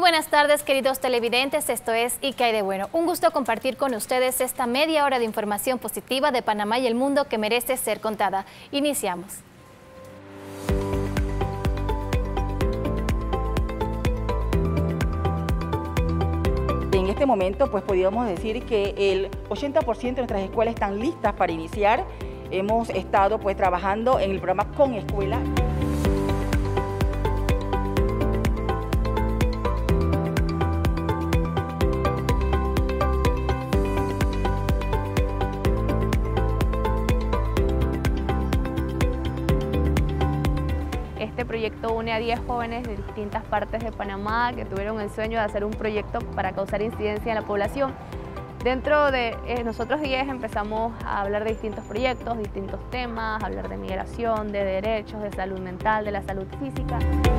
buenas tardes, queridos televidentes, esto es ¿Y qué hay de bueno? Un gusto compartir con ustedes esta media hora de información positiva de Panamá y el mundo que merece ser contada. Iniciamos. En este momento, pues podríamos decir que el 80% de nuestras escuelas están listas para iniciar. Hemos estado pues trabajando en el programa Con Escuela. Este proyecto une a 10 jóvenes de distintas partes de Panamá que tuvieron el sueño de hacer un proyecto para causar incidencia en la población. Dentro de nosotros 10 empezamos a hablar de distintos proyectos, distintos temas, hablar de migración, de derechos, de salud mental, de la salud física.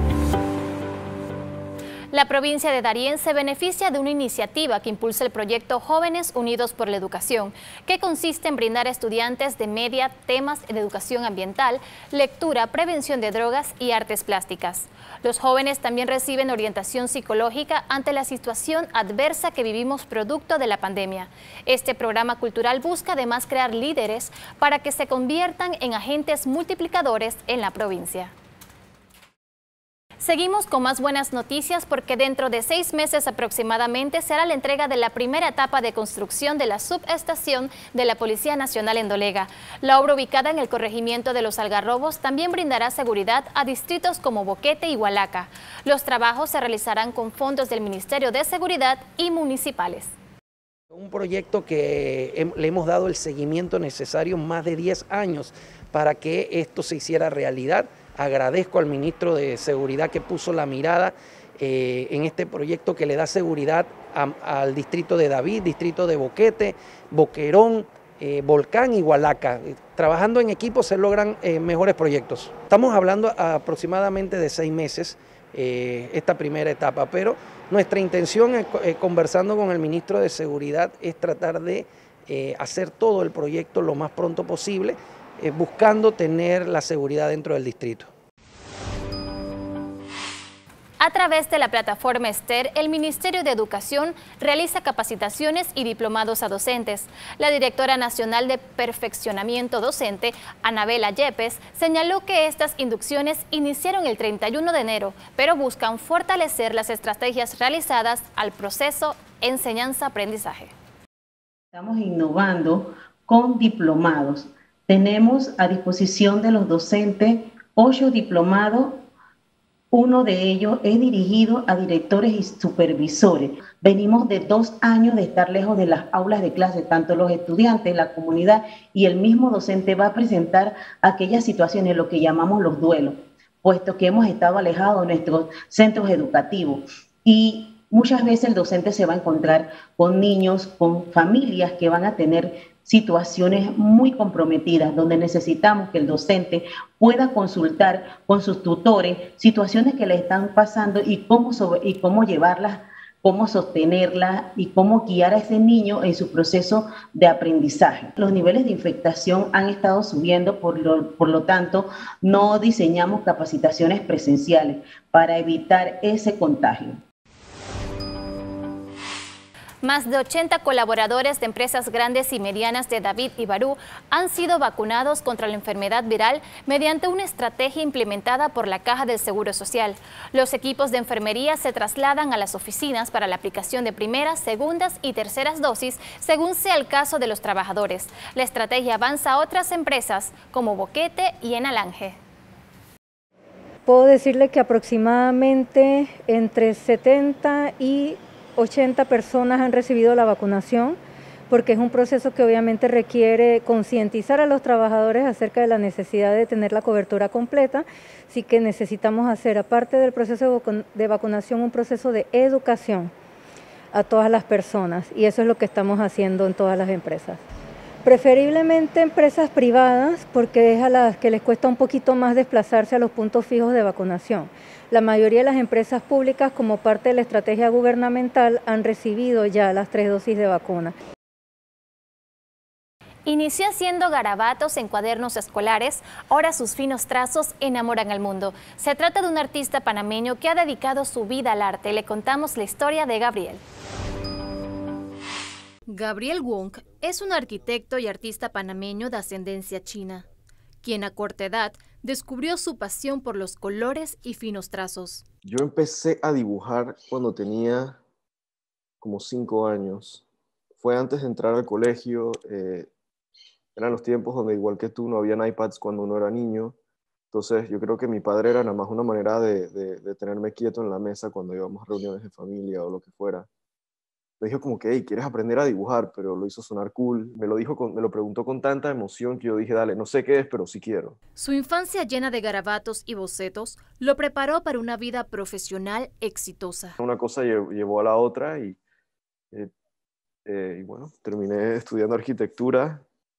La provincia de Darién se beneficia de una iniciativa que impulsa el proyecto Jóvenes Unidos por la Educación, que consiste en brindar a estudiantes de media temas de educación ambiental, lectura, prevención de drogas y artes plásticas. Los jóvenes también reciben orientación psicológica ante la situación adversa que vivimos producto de la pandemia. Este programa cultural busca además crear líderes para que se conviertan en agentes multiplicadores en la provincia. Seguimos con más buenas noticias porque dentro de 6 meses aproximadamente será la entrega de la primera etapa de construcción de la subestación de la Policía Nacional en Dolega. La obra, ubicada en el corregimiento de Los Algarrobos, también brindará seguridad a distritos como Boquete y Hualaca. Los trabajos se realizarán con fondos del Ministerio de Seguridad y municipales. Un proyecto que le hemos dado el seguimiento necesario más de 10 años para que esto se hiciera realidad. Agradezco al ministro de Seguridad que puso la mirada en este proyecto que le da seguridad al distrito de David, distrito de Boquete, Boquerón, Volcán y Hualaca. Trabajando en equipo se logran mejores proyectos. Estamos hablando aproximadamente de 6 meses esta primera etapa, pero nuestra intención conversando con el ministro de Seguridad es tratar de hacer todo el proyecto lo más pronto posible, buscando tener la seguridad dentro del distrito. A través de la plataforma Ester, el Ministerio de Educación realiza capacitaciones y diplomados a docentes. La directora nacional de Perfeccionamiento Docente, Anabela Yepes, señaló que estas inducciones iniciaron el 31 de enero, pero buscan fortalecer las estrategias realizadas al proceso enseñanza-aprendizaje. Estamos innovando con diplomados. Tenemos a disposición de los docentes 8 diplomados. Uno de ellos es dirigido a directores y supervisores. Venimos de 2 años de estar lejos de las aulas de clase, tanto los estudiantes, la comunidad y el mismo docente va a presentar aquellas situaciones, lo que llamamos los duelos, puesto que hemos estado alejados de nuestros centros educativos. Y muchas veces el docente se va a encontrar con niños, con familias que van a tener situaciones muy comprometidas, donde necesitamos que el docente pueda consultar con sus tutores situaciones que le están pasando y cómo llevarlas, cómo sostenerlas y cómo guiar a ese niño en su proceso de aprendizaje. Los niveles de infectación han estado subiendo, por lo tanto, no diseñamos capacitaciones presenciales para evitar ese contagio. Más de 80 colaboradores de empresas grandes y medianas de David y Barú han sido vacunados contra la enfermedad viral mediante una estrategia implementada por la Caja del Seguro Social. Los equipos de enfermería se trasladan a las oficinas para la aplicación de primeras, segundas y terceras dosis, según sea el caso de los trabajadores. La estrategia avanza a otras empresas como Boquete y en Alange. Puedo decirle que aproximadamente entre 70 y 80 personas han recibido la vacunación, porque es un proceso que obviamente requiere concientizar a los trabajadores acerca de la necesidad de tener la cobertura completa. Así que necesitamos hacer, aparte del proceso de vacunación, un proceso de educación a todas las personas, y eso es lo que estamos haciendo en todas las empresas. Preferiblemente empresas privadas, porque es a las que les cuesta un poquito más desplazarse a los puntos fijos de vacunación. La mayoría de las empresas públicas, como parte de la estrategia gubernamental, han recibido ya las 3 dosis de vacuna. Inició haciendo garabatos en cuadernos escolares, ahora sus finos trazos enamoran al mundo. Se trata de un artista panameño que ha dedicado su vida al arte. Le contamos la historia de Gabriel. Gabriel Wong es un arquitecto y artista panameño de ascendencia china, quien a corta edad descubrió su pasión por los colores y finos trazos. Yo empecé a dibujar cuando tenía como 5 años. Fue antes de entrar al colegio. Eran los tiempos donde, igual que tú, no habían iPads cuando uno era niño. Entonces yo creo que mi padre era nada más una manera de tenerme quieto en la mesa cuando íbamos a reuniones de familia o lo que fuera. Me dijo como que, hey, ¿quieres aprender a dibujar? Pero lo hizo sonar cool. Me lo preguntó con tanta emoción que yo dije, dale, no sé qué es, pero sí quiero. Su infancia llena de garabatos y bocetos lo preparó para una vida profesional exitosa. Una cosa llevó a la otra y bueno, terminé estudiando arquitectura.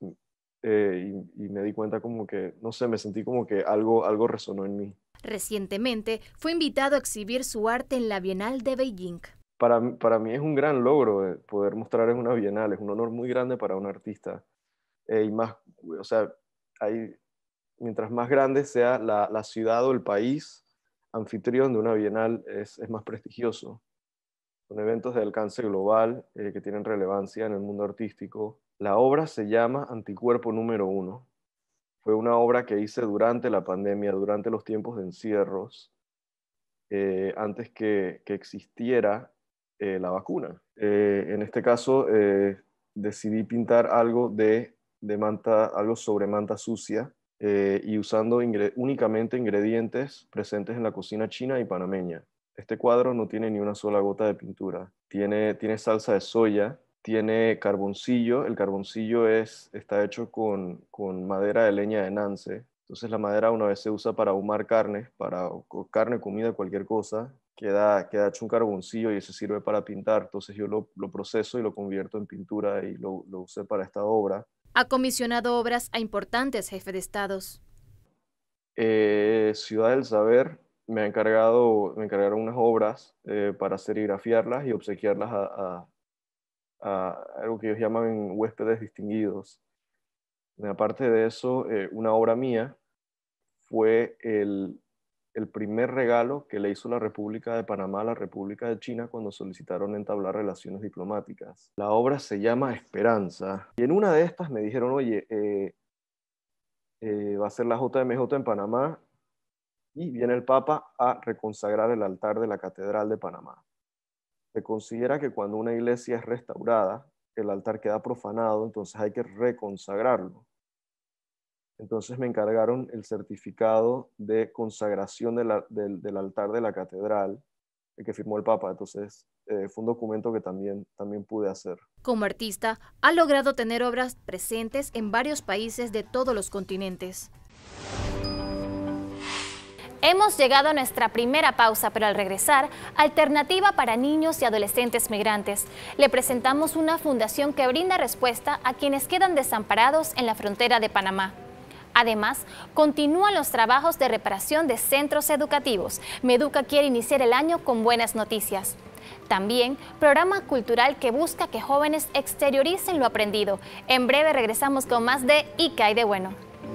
Y me di cuenta como que, no sé, me sentí como que algo resonó en mí. Recientemente fue invitado a exhibir su arte en la Bienal de Beijing. Para mí es un gran logro poder mostrar en una Bienal, es un honor muy grande para un artista. Y más, o sea, mientras más grande sea la ciudad o el país anfitrión de una Bienal, es más prestigioso. Son eventos de alcance global que tienen relevancia en el mundo artístico. La obra se llama Anticuerpo número 1. Fue una obra que hice durante la pandemia, durante los tiempos de encierros, antes que existiera la vacuna. En este caso, decidí pintar algo algo sobre manta sucia y usando únicamente ingredientes presentes en la cocina china y panameña. Este cuadro no tiene ni una sola gota de pintura. Tiene salsa de soya, tiene carboncillo. El carboncillo está hecho con madera de leña de Nance. Entonces la madera una vez se usa para ahumar carne, comida, cualquier cosa. Queda hecho un carboncillo y eso sirve para pintar. Entonces yo lo proceso y lo convierto en pintura y lo usé para esta obra. Ha comisionado obras a importantes jefes de estados. Ciudad del Saber me encargaron unas obras para serigrafiarlas y obsequiarlas a algo que ellos llaman huéspedes distinguidos. Aparte de eso, una obra mía fue el primer regalo que le hizo la República de Panamá a la República de China cuando solicitaron entablar relaciones diplomáticas. La obra se llama Esperanza. Y en una de estas me dijeron, oye, va a ser la JMJ en Panamá y viene el Papa a reconsagrar el altar de la Catedral de Panamá. Se considera que cuando una iglesia es restaurada, el altar queda profanado, entonces hay que reconsagrarlo. Entonces me encargaron el certificado de consagración del altar de la catedral, el que firmó el Papa. Entonces fue un documento que también pude hacer. Como artista, ha logrado tener obras presentes en varios países de todos los continentes. Hemos llegado a nuestra primera pausa, pero al regresar, Alternativa para Niños y Adolescentes Migrantes. Le presentamos una fundación que brinda respuesta a quienes quedan desamparados en la frontera de Panamá. Además, continúan los trabajos de reparación de centros educativos. Meduca quiere iniciar el año con buenas noticias. También, programa cultural que busca que jóvenes exterioricen lo aprendido. En breve regresamos con más de ¿Y qué hay de bueno?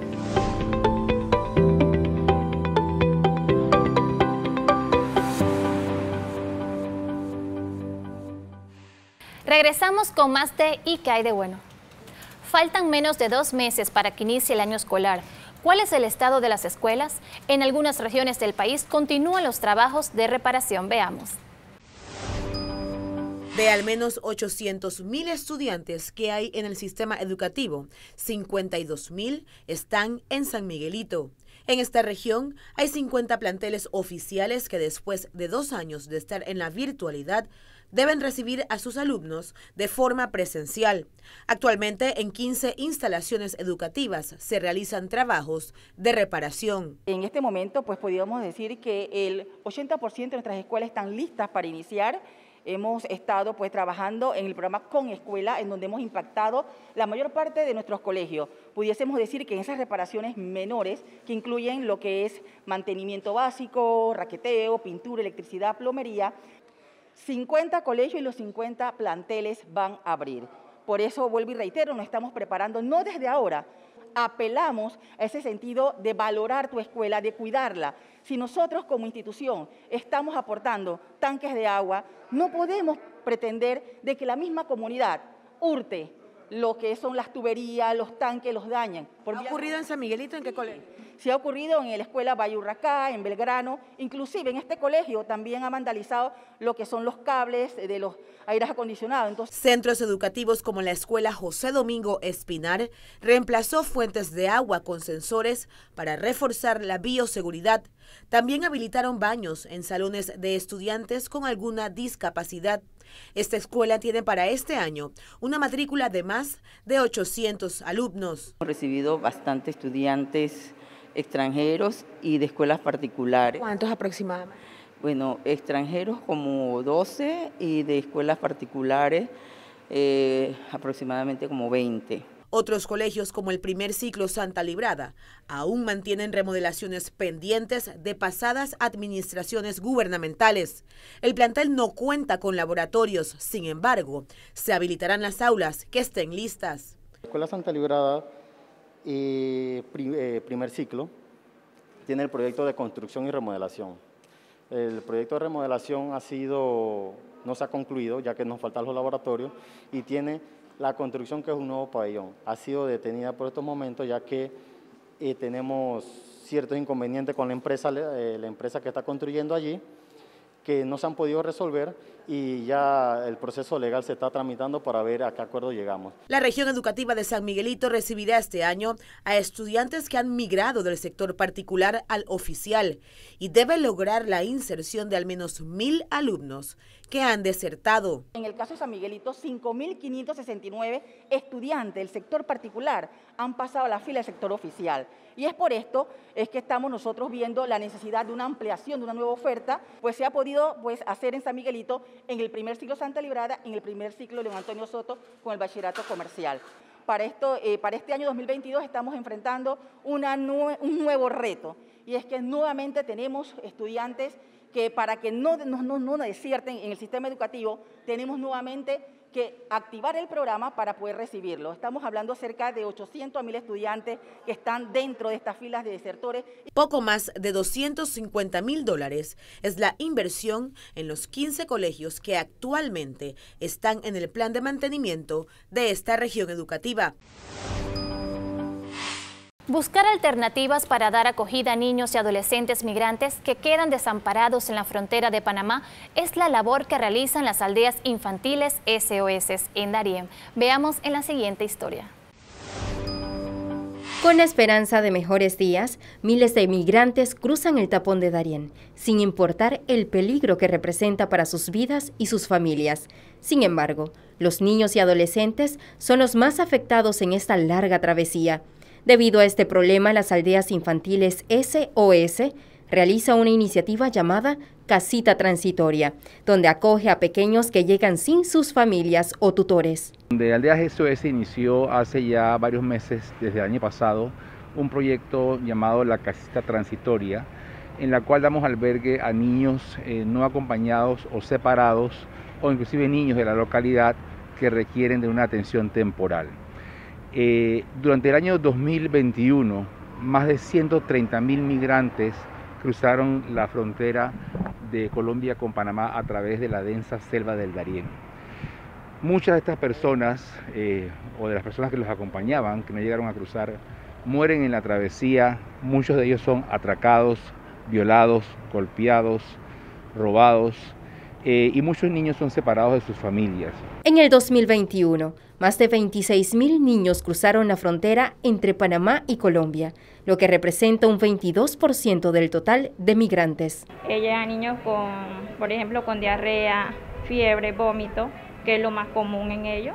Regresamos con más de ¿Y qué hay de bueno? Faltan menos de 2 meses para que inicie el año escolar. ¿Cuál es el estado de las escuelas? En algunas regiones del país continúan los trabajos de reparación. Veamos. De al menos 800.000 estudiantes que hay en el sistema educativo, 52.000 están en San Miguelito. En esta región hay 50 planteles oficiales que después de 2 años de estar en la virtualidad, deben recibir a sus alumnos de forma presencial. Actualmente, en 15 instalaciones educativas se realizan trabajos de reparación. En este momento, pues podríamos decir que el 80% de nuestras escuelas están listas para iniciar. Hemos estado pues trabajando en el programa Con Escuela, en donde hemos impactado la mayor parte de nuestros colegios. Pudiésemos decir que en esas reparaciones menores, que incluyen lo que es mantenimiento básico, raqueteo, pintura, electricidad, plomería, 50 colegios y los 50 planteles van a abrir. Por eso, vuelvo y reitero, nos estamos preparando, no desde ahora, apelamos a ese sentido de valorar tu escuela, de cuidarla. Si nosotros como institución estamos aportando tanques de agua, no podemos pretender de que la misma comunidad hurte lo que son las tuberías, los tanques, los dañan. ¿Ha ocurrido en San Miguelito? ¿En qué colegio? Se ha ocurrido en la escuela Valle Urracá, en Belgrano, inclusive en este colegio también ha vandalizado lo que son los cables de los aires acondicionados. Entonces, centros educativos como la escuela José Domingo Espinar reemplazó fuentes de agua con sensores para reforzar la bioseguridad. También habilitaron baños en salones de estudiantes con alguna discapacidad. Esta escuela tiene para este año una matrícula de más de 800 alumnos. Hemos recibido bastantes estudiantes extranjeros y de escuelas particulares. ¿Cuántos aproximadamente? Bueno, extranjeros como 12 y de escuelas particulares aproximadamente como 20. Otros colegios como el primer ciclo Santa Librada aún mantienen remodelaciones pendientes de pasadas administraciones gubernamentales. El plantel no cuenta con laboratorios, sin embargo, se habilitarán las aulas que estén listas. La escuela Santa Librada, primer ciclo, tiene el proyecto de construcción y remodelación. El proyecto de remodelación no se ha concluido, ya que nos faltan los laboratorios, y tiene la construcción, que es un nuevo pabellón. Ha sido detenida por estos momentos, ya que tenemos ciertos inconvenientes con la empresa que está construyendo allí, que no se han podido resolver, y ya el proceso legal se está tramitando para ver a qué acuerdo llegamos. La región educativa de San Miguelito recibirá este año a estudiantes que han migrado del sector particular al oficial y debe lograr la inserción de al menos 1.000 alumnos que han desertado. En el caso de San Miguelito, 5.569 estudiantes del sector particular han pasado a la fila del sector oficial. Y es por esto es que estamos nosotros viendo la necesidad de una ampliación, de una nueva oferta, pues se ha podido hacer en San Miguelito en el primer ciclo Santa Librada, en el primer ciclo León Antonio Soto con el bachillerato comercial. Para este año 2022 estamos enfrentando un nuevo reto, y es que nuevamente tenemos estudiantes que para que no desierten en el sistema educativo, tenemos nuevamente que activar el programa para poder recibirlo. Estamos hablando cerca de 800 a 1.000 estudiantes que están dentro de estas filas de desertores. Poco más de $250.000 es la inversión en los 15 colegios que actualmente están en el plan de mantenimiento de esta región educativa. Buscar alternativas para dar acogida a niños y adolescentes migrantes que quedan desamparados en la frontera de Panamá es la labor que realizan las aldeas infantiles SOS en Darién. Veamos en la siguiente historia. Con la esperanza de mejores días, miles de migrantes cruzan el tapón de Darién, sin importar el peligro que representa para sus vidas y sus familias. Sin embargo, los niños y adolescentes son los más afectados en esta larga travesía. Debido a este problema, las aldeas infantiles SOS realiza una iniciativa llamada Casita Transitoria, donde acoge a pequeños que llegan sin sus familias o tutores. De Aldeas SOS inició hace ya varios meses, desde el año pasado, un proyecto llamado la Casita Transitoria, en la cual damos albergue a niños no acompañados o separados, o inclusive niños de la localidad que requieren de una atención temporal. Durante el año 2021, más de 130.000 migrantes cruzaron la frontera de Colombia con Panamá a través de la densa selva del Darién. Muchas de estas personas, o de las personas que los acompañaban, que no llegaron a cruzar, mueren en la travesía. Muchos de ellos son atracados, violados, golpeados, robados, y muchos niños son separados de sus familias. En el 2021, más de 26.000 niños cruzaron la frontera entre Panamá y Colombia, lo que representa un 22% del total de migrantes. Llegan niños por ejemplo, con diarrea, fiebre, vómito, que es lo más común en ellos.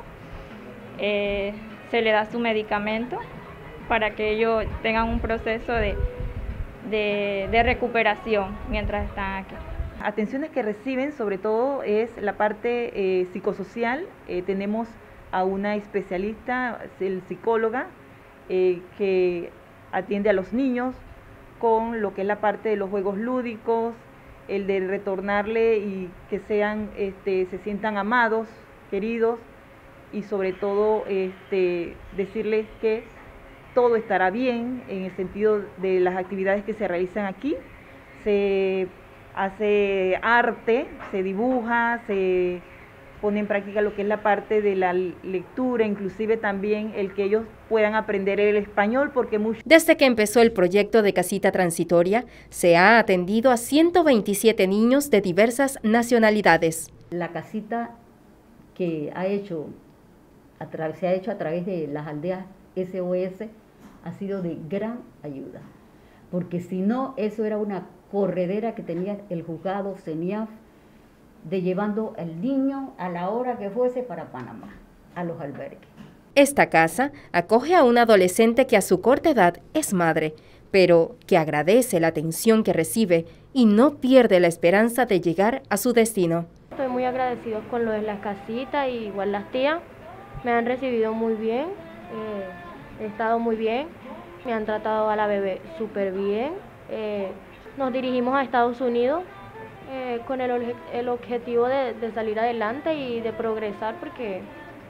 Se le da su medicamento para que ellos tengan un proceso de recuperación mientras están aquí. Atenciones que reciben sobre todo es la parte psicosocial. Tenemos a una especialista, el psicóloga, que atiende a los niños con lo que es la parte de los juegos lúdicos, el de retornarle y que se sientan amados, queridos, y sobre todo decirles que todo estará bien en el sentido de las actividades que se realizan aquí. Se hace arte, se dibuja, se pone en práctica lo que es la parte de la lectura, inclusive también el que ellos puedan aprender el español, porque muchos... Desde que empezó el proyecto de casita transitoria, se ha atendido a 127 niños de diversas nacionalidades. La casita que se ha hecho a través de las aldeas SOS ha sido de gran ayuda, porque si no, eso era una corredera que tenía el juzgado CENIAF de llevando al niño a la hora que fuese para Panamá, a los albergues. Esta casa acoge a una adolescente que a su corta edad es madre, pero que agradece la atención que recibe y no pierde la esperanza de llegar a su destino. Estoy muy agradecido con lo de las casitas y igual las tías. Me han recibido muy bien, he estado muy bien, me han tratado a la bebé súper bien. Nos dirigimos a Estados Unidos con el objetivo de salir adelante y de progresar, porque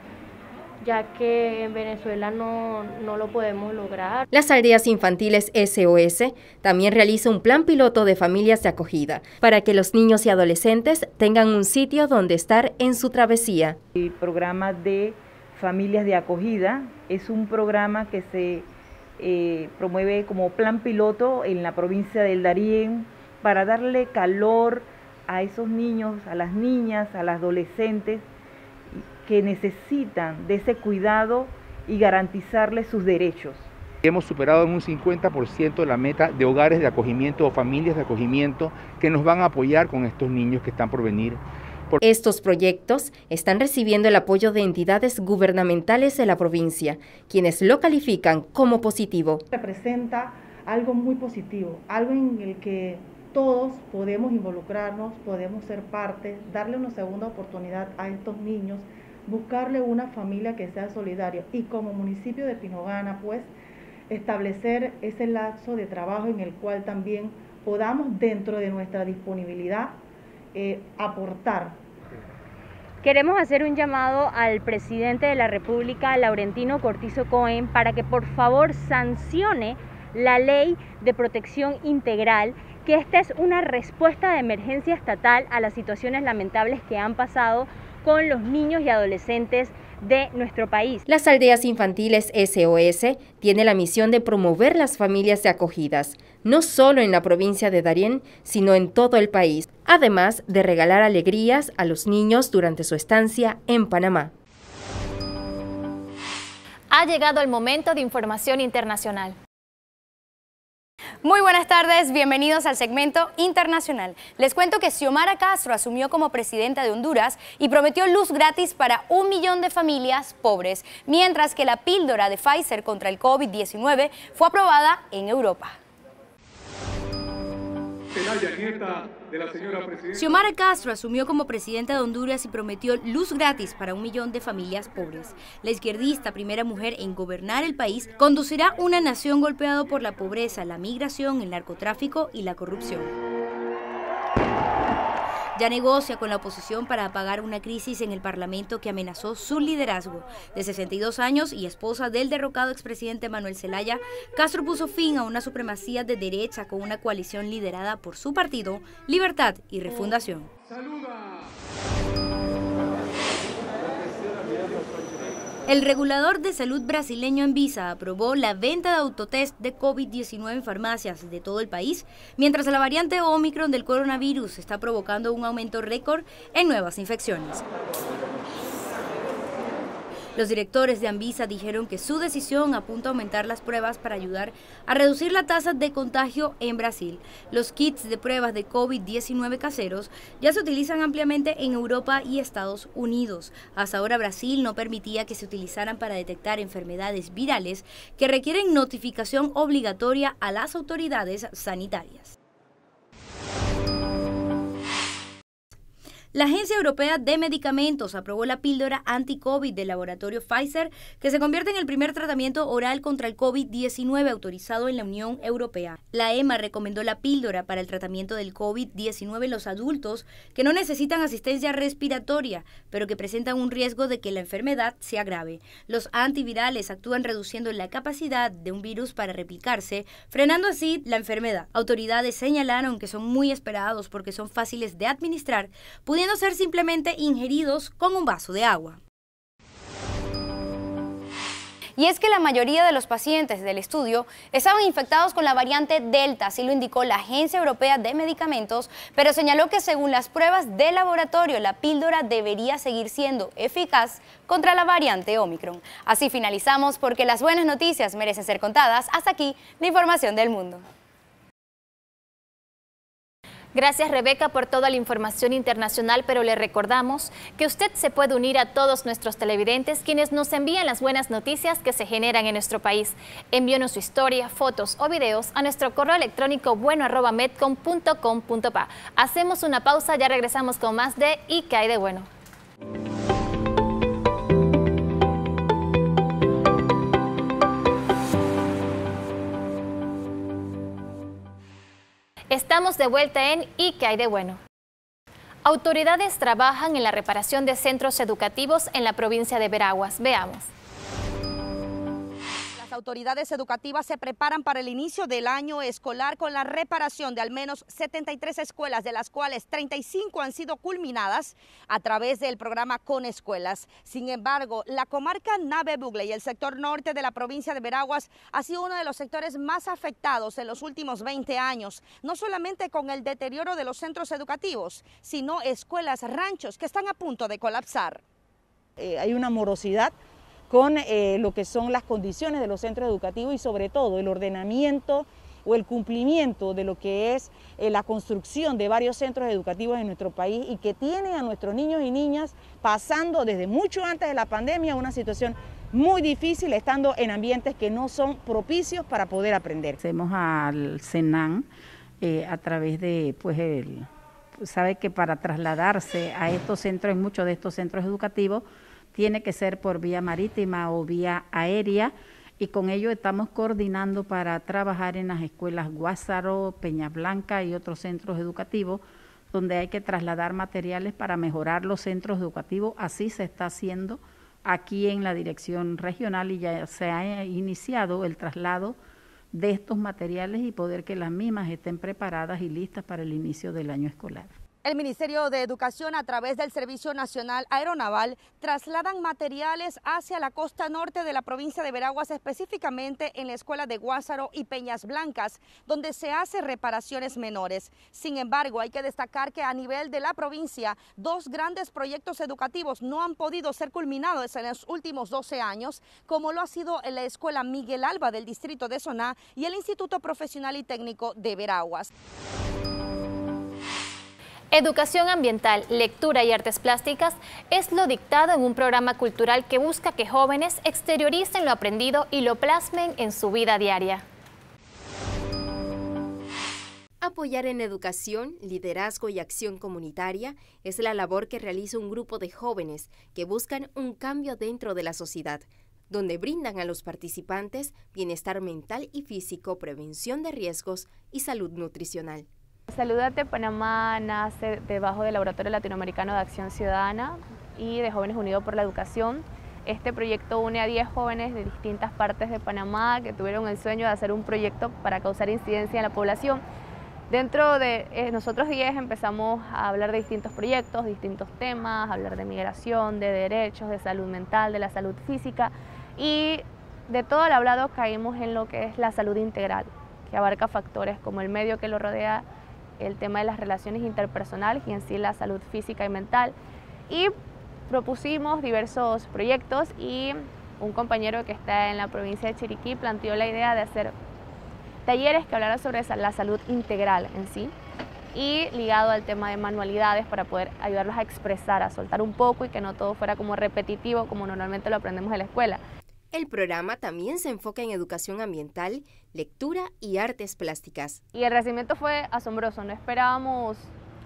ya que en Venezuela no lo podemos lograr. Las aldeas infantiles SOS también realiza un plan piloto de familias de acogida para que los niños y adolescentes tengan un sitio donde estar en su travesía. El programa de familias de acogida es un programa que se promueve como plan piloto en la provincia del Darién para darle calor a esos niños, a las niñas, a las adolescentes que necesitan de ese cuidado y garantizarles sus derechos. Hemos superado en un 50% la meta de hogares de acogimiento o familias de acogimiento que nos van a apoyar con estos niños que están por venir. Estos proyectos están recibiendo el apoyo de entidades gubernamentales de la provincia, quienes lo califican como positivo. Representa algo muy positivo, algo en el que todos podemos involucrarnos, podemos ser parte, darle una segunda oportunidad a estos niños, buscarle una familia que sea solidaria y como municipio de Pinogana, pues, establecer ese lapso de trabajo en el cual también podamos, dentro de nuestra disponibilidad, aportar. Queremos hacer un llamado al presidente de la República, Laurentino Cortizo Cohen, para que por favor sancione la ley de protección integral, que esta es una respuesta de emergencia estatal a las situaciones lamentables que han pasado con los niños y adolescentes de nuestro país. Las aldeas infantiles SOS tiene la misión de promover las familias de acogidas, no solo en la provincia de Darién, sino en todo el país, además de regalar alegrías a los niños durante su estancia en Panamá. Ha llegado el momento de información internacional. Muy buenas tardes, bienvenidos al segmento internacional. Les cuento que Xiomara Castro asumió como presidenta de Honduras y prometió luz gratis para 1 millón de familias pobres, mientras que la píldora de Pfizer contra el COVID-19 fue aprobada en Europa. Xiomara Castro asumió como presidenta de Honduras y prometió luz gratis para 1 millón de familias pobres. La izquierdista, primera mujer en gobernar el país, conducirá una nación golpeada por la pobreza, la migración, el narcotráfico y la corrupción. Ya negocia con la oposición para apagar una crisis en el Parlamento que amenazó su liderazgo. De 62 años y esposa del derrocado expresidente Manuel Zelaya, Castro puso fin a una supremacía de derecha con una coalición liderada por su partido, Libertad y Refundación. El regulador de salud brasileño Anvisa aprobó la venta de autotest de COVID-19 en farmacias de todo el país, mientras la variante Omicron del coronavirus está provocando un aumento récord en nuevas infecciones. Los directores de Anvisa dijeron que su decisión apunta a aumentar las pruebas para ayudar a reducir la tasa de contagio en Brasil. Los kits de pruebas de COVID-19 caseros ya se utilizan ampliamente en Europa y Estados Unidos. Hasta ahora Brasil no permitía que se utilizaran para detectar enfermedades virales que requieren notificación obligatoria a las autoridades sanitarias. La Agencia Europea de Medicamentos aprobó la píldora anti-COVID del laboratorio Pfizer, que se convierte en el primer tratamiento oral contra el COVID-19 autorizado en la Unión Europea. La EMA recomendó la píldora para el tratamiento del COVID-19 en los adultos que no necesitan asistencia respiratoria, pero que presentan un riesgo de que la enfermedad se agrave. Los antivirales actúan reduciendo la capacidad de un virus para replicarse, frenando así la enfermedad. Autoridades señalaron que son muy esperados porque son fáciles de administrar, pudiendo ser simplemente ingeridos con un vaso de agua. Y es que la mayoría de los pacientes del estudio estaban infectados con la variante Delta, así lo indicó la Agencia Europea de Medicamentos, pero señaló que según las pruebas de laboratorio, la píldora debería seguir siendo eficaz contra la variante Omicron. Así finalizamos, porque las buenas noticias merecen ser contadas. Hasta aquí la información del mundo. Gracias, Rebeca, por toda la información internacional, pero le recordamos que usted se puede unir a todos nuestros televidentes quienes nos envían las buenas noticias que se generan en nuestro país. Envíenos su historia, fotos o videos a nuestro correo electrónico bueno@medcom.com.pa. Hacemos una pausa, ya regresamos con más de ¿Y qué hay de bueno? Estamos de vuelta en ¿Y qué hay de bueno? Autoridades trabajan en la reparación de centros educativos en la provincia de Veraguas. Veamos. Las autoridades educativas se preparan para el inicio del año escolar con la reparación de al menos 73 escuelas, de las cuales 35 han sido culminadas a través del programa Con Escuelas. Sin embargo, la comarca Nave Bugle y el sector norte de la provincia de Veraguas ha sido uno de los sectores más afectados en los últimos 20 años, no solamente con el deterioro de los centros educativos, sino escuelas, ranchos que están a punto de colapsar. Hay una morosidad con lo que son las condiciones de los centros educativos y sobre todo el ordenamiento o el cumplimiento de lo que es la construcción de varios centros educativos en nuestro país y que tienen a nuestros niños y niñas pasando desde mucho antes de la pandemia una situación muy difícil, estando en ambientes que no son propicios para poder aprender. Hacemos al SENAN a través de, sabe que para trasladarse a estos centros, en muchos de estos centros educativos, tiene que ser por vía marítima o vía aérea, y con ello estamos coordinando para trabajar en las escuelas Guásaro, Peña Blanca y otros centros educativos donde hay que trasladar materiales para mejorar los centros educativos. Así se está haciendo aquí en la dirección regional y ya se ha iniciado el traslado de estos materiales y poder que las mismas estén preparadas y listas para el inicio del año escolar. El Ministerio de Educación, a través del Servicio Nacional Aeronaval, trasladan materiales hacia la costa norte de la provincia de Veraguas, específicamente en la escuela de Guásaro y Peñas Blancas, donde se hacen reparaciones menores. Sin embargo, hay que destacar que a nivel de la provincia, 2 grandes proyectos educativos no han podido ser culminados en los últimos 12 años, como lo ha sido la escuela Miguel Alba del distrito de Soná y el Instituto Profesional y Técnico de Veraguas. Educación ambiental, lectura y artes plásticas es lo dictado en un programa cultural que busca que jóvenes exterioricen lo aprendido y lo plasmen en su vida diaria. Apoyar en educación, liderazgo y acción comunitaria es la labor que realiza un grupo de jóvenes que buscan un cambio dentro de la sociedad, donde brindan a los participantes bienestar mental y físico, prevención de riesgos y salud nutricional. Saludate Panamá nace debajo del Laboratorio Latinoamericano de Acción Ciudadana y de Jóvenes Unidos por la Educación. Este proyecto une a 10 jóvenes de distintas partes de Panamá que tuvieron el sueño de hacer un proyecto para causar incidencia en la población. Dentro de nosotros 10 empezamos a hablar de distintos proyectos, distintos temas, hablar de migración, de derechos, de salud mental, de la salud física, y de todo el hablado caímos en lo que es la salud integral, que abarca factores como el medio que lo rodea, el tema de las relaciones interpersonales y en sí la salud física y mental. Y propusimos diversos proyectos y un compañero que está en la provincia de Chiriquí planteó la idea de hacer talleres que hablaran sobre la salud integral en sí y ligado al tema de manualidades para poder ayudarlos a expresar, a soltar un poco y que no todo fuera como repetitivo como normalmente lo aprendemos en la escuela. El programa también se enfoca en educación ambiental, lectura y artes plásticas. Y el recibimiento fue asombroso, no esperábamos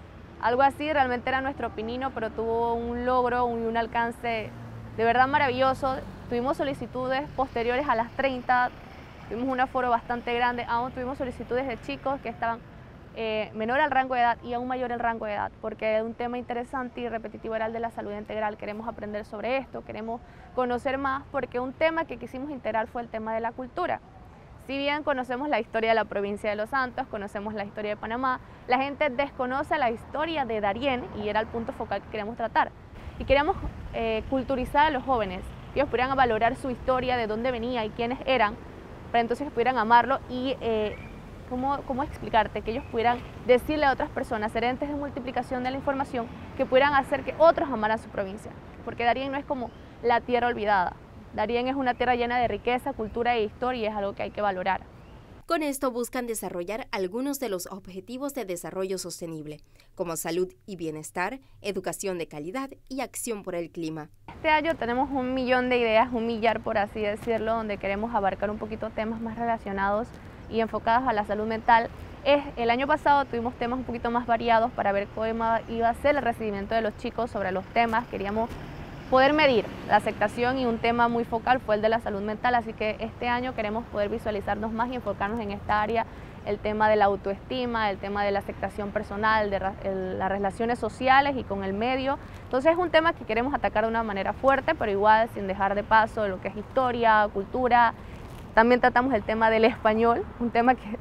Algo así realmente era nuestro Pinino, pero tuvo un logro y un alcance de verdad maravilloso. Tuvimos solicitudes posteriores a las 30, tuvimos un aforo bastante grande, aún tuvimos solicitudes de chicos que estaban menor al rango de edad y aún mayor el rango de edad, porque es un tema interesante y repetitivo era el de la salud integral. Queremos aprender sobre esto, queremos conocer más, porque un tema que quisimos integrar fue el tema de la cultura. Si bien conocemos la historia de la provincia de Los Santos, conocemos la historia de Panamá, la gente desconoce la historia de Darién y era el punto focal que queríamos tratar. Y queríamos culturizar a los jóvenes, que ellos pudieran valorar su historia, de dónde venía y quiénes eran, para entonces pudieran amarlo y ¿cómo explicarte? Que ellos pudieran decirle a otras personas, ser entes de multiplicación de la información, que pudieran hacer que otros amaran su provincia. Porque Darién no es como la tierra olvidada. Darién es una tierra llena de riqueza, cultura e historia y es algo que hay que valorar. Con esto buscan desarrollar algunos de los objetivos de desarrollo sostenible, como salud y bienestar, educación de calidad y acción por el clima. Este año tenemos 1.000.000 de ideas, 1 millar por así decirlo, donde queremos abarcar un poquito temas más relacionados y enfocados a la salud mental. El año pasado tuvimos temas un poquito más variados para ver cómo iba a ser el recibimiento de los chicos sobre los temas. Queríamos poder medir la aceptación y un tema muy focal fue el de la salud mental, así que este año queremos poder visualizarnos más y enfocarnos en esta área, el tema de la autoestima, el tema de la aceptación personal, de las relaciones sociales y con el medio. Entonces es un tema que queremos atacar de una manera fuerte, pero igual sin dejar de paso lo que es historia, cultura. También tratamos el tema del español, un tema que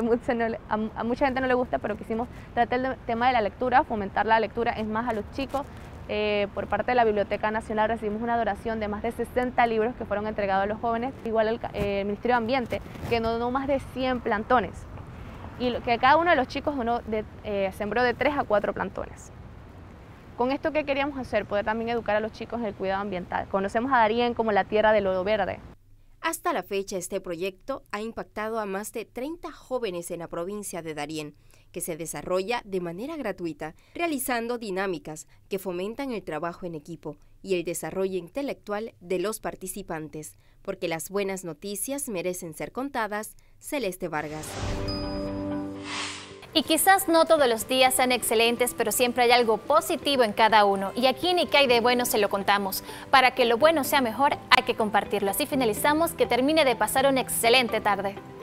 a mucha gente no le gusta, pero quisimos tratar el tema de la lectura, fomentar la lectura, es más a los chicos. Por parte de la Biblioteca Nacional recibimos una donación de más de 60 libros que fueron entregados a los jóvenes, igual el Ministerio de Ambiente, que donó más de 100 plantones, y que cada uno de los chicos sembró de 3 a 4 plantones. Con esto, ¿qué queríamos hacer? Poder también educar a los chicos en el cuidado ambiental. Conocemos a Darién como la tierra de lo verde. Hasta la fecha, este proyecto ha impactado a más de 30 jóvenes en la provincia de Darién, que se desarrolla de manera gratuita, realizando dinámicas que fomentan el trabajo en equipo y el desarrollo intelectual de los participantes, porque las buenas noticias merecen ser contadas. Celeste Vargas. Y quizás no todos los días sean excelentes, pero siempre hay algo positivo en cada uno. Y aquí en ¿Y qué hay de bueno? Se lo contamos. Para que lo bueno sea mejor, hay que compartirlo. Así finalizamos. Que termine de pasar una excelente tarde.